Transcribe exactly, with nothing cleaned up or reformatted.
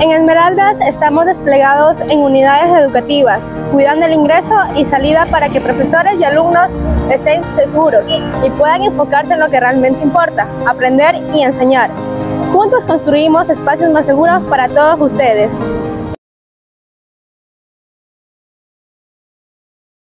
En Esmeraldas estamos desplegados en unidades educativas, cuidando el ingreso y salida para que profesores y alumnos estén seguros y puedan enfocarse en lo que realmente importa, aprender y enseñar. Juntos construimos espacios más seguros para todos ustedes.